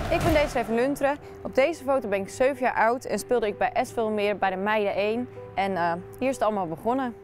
Ik ben Desiree Lunteren. Op deze foto ben ik 7 jaar oud en speelde ik bij SV Almere bij de meiden 1. En hier is het allemaal begonnen.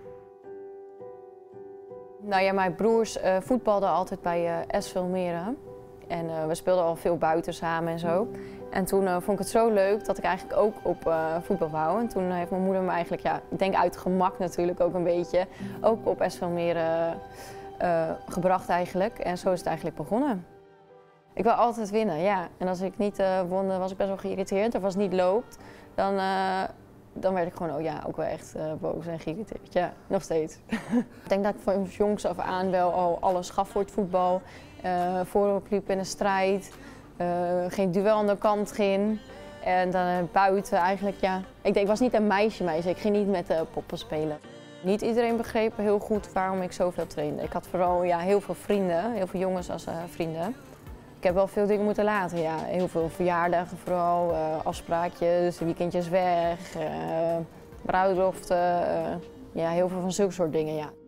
Nou ja, mijn broers voetbalden altijd bij SV Almere. En we speelden al veel buiten samen en zo. En toen vond ik het zo leuk dat ik eigenlijk ook op voetbal wou. En toen heeft mijn moeder me eigenlijk, ja, ik denk uit gemak natuurlijk ook een beetje, ook op SV Almere gebracht eigenlijk. En zo is het eigenlijk begonnen. Ik wil altijd winnen, ja. En als ik niet won, dan was ik best wel geïrriteerd. Of als het niet loopt, dan werd ik gewoon ook wel echt boos en geïrriteerd. Ja, nog steeds. Ik denk dat ik van jongs af aan wel al alles gaf voor het voetbal. Voorop liep in een strijd, geen duel aan de kant ging. En dan buiten eigenlijk, ja. Ik was niet een meisje. Ik ging niet met poppen spelen. Niet iedereen begreep heel goed waarom ik zoveel trainde. Ik had vooral heel veel vrienden, heel veel jongens als vrienden. Ik heb wel veel dingen moeten laten, ja. Heel veel verjaardagen vooral, afspraakjes, weekendjes weg, bruiloften, ja, heel veel van zulke soort dingen, ja.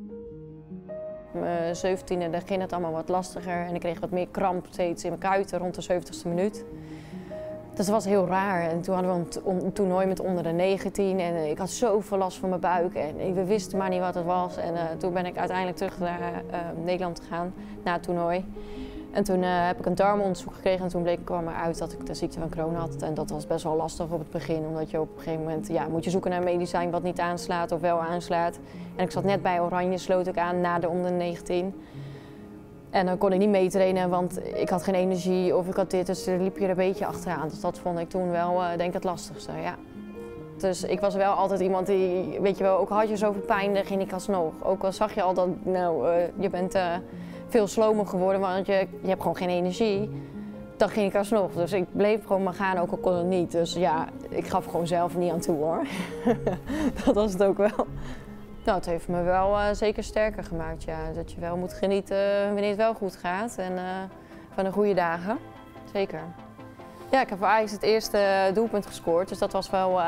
Mijn 17e dan ging het allemaal wat lastiger en ik kreeg wat meer kramp steeds in mijn kuiten rond de 70ste minuut. Dus dat was heel raar. En toen hadden we een toernooi met onder de 19 en ik had zoveel last van mijn buik en we wisten maar niet wat het was. En toen ben ik uiteindelijk terug naar Nederland gegaan na het toernooi. En toen heb ik een darmonderzoek gekregen en toen kwam eruit dat ik de ziekte van Crohn had. En dat was best wel lastig op het begin, omdat je op een gegeven moment moet je zoeken naar medicijn wat niet aanslaat of wel aanslaat. En ik zat net bij Oranje, sloot ik aan na de onder 19. En dan kon ik niet meetrainen, want ik had geen energie of ik had dit, dus er liep je er een beetje achteraan. Dus dat vond ik toen wel, denk ik, het lastigste, ja. Dus ik was wel altijd iemand die, weet je wel, ook had je zoveel pijn, dan ging ik alsnog. Ook al zag je al dat, je bent veel slomer geworden, want je hebt gewoon geen energie. Dan ging ik alsnog. Dus ik bleef gewoon maar gaan, ook al kon het niet. Dus ja, ik gaf gewoon zelf niet aan toe hoor. Dat was het ook wel. Nou, het heeft me wel zeker sterker gemaakt, ja. Dat je wel moet genieten wanneer het wel goed gaat en van de goede dagen. Zeker. Ja, ik heb voor Ajax het eerste doelpunt gescoord, dus dat was wel,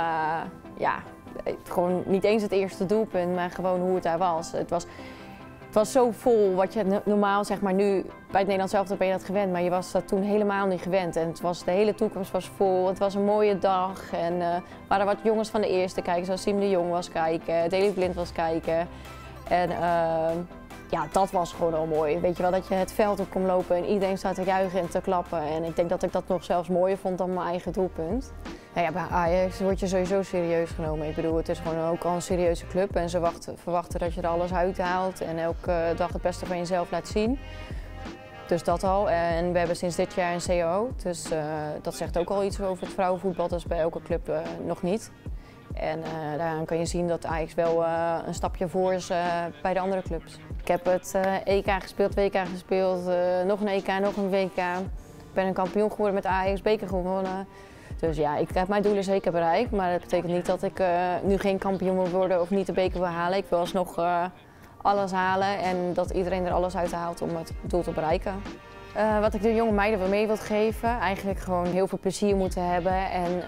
gewoon niet eens het eerste doelpunt, maar gewoon hoe het daar was. Het was zo vol, wat je normaal, zeg maar, nu bij het Nederlands elftal ben je dat gewend, maar je was dat toen helemaal niet gewend. En de hele toekomst was vol, het was een mooie dag en er waren wat jongens van de eerste kijken, zoals Siem de Jong was kijken, Daley Blind was kijken. En ja, dat was gewoon al mooi. Weet je wel, dat je het veld op kon lopen en iedereen staat te juichen en te klappen. En ik denk dat ik dat nog zelfs mooier vond dan mijn eigen doelpunt. Nou ja, bij Ajax word je sowieso serieus genomen. Ik bedoel, het is gewoon ook al een serieuze club en ze verwachten dat je er alles uithaalt en elke dag het beste van jezelf laat zien. Dus dat al. En we hebben sinds dit jaar een CAO, dus dat zegt ook al iets over het vrouwenvoetbal. Dat is bij elke club nog niet. En daaraan kan je zien dat Ajax wel een stapje voor is bij de andere clubs. Ik heb het EK gespeeld, WK gespeeld, nog een EK, nog een WK. Ik ben een kampioen geworden met Ajax, beker gewonnen. Dus ja, ik heb mijn doelen zeker bereikt, maar dat betekent niet dat ik nu geen kampioen wil worden of niet de beker wil halen. Ik wil alsnog alles halen en dat iedereen er alles uit haalt om het doel te bereiken. Wat ik de jonge meiden wel mee wil geven, eigenlijk gewoon heel veel plezier moeten hebben en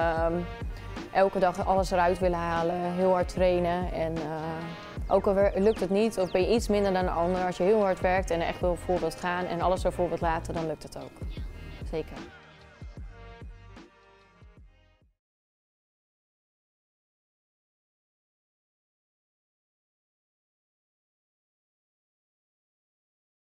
elke dag alles eruit willen halen, heel hard trainen. En ook al lukt het niet of ben je iets minder dan de ander, als je heel hard werkt en er echt voor wilt gaan en alles ervoor wilt laten, dan lukt het ook. Zeker.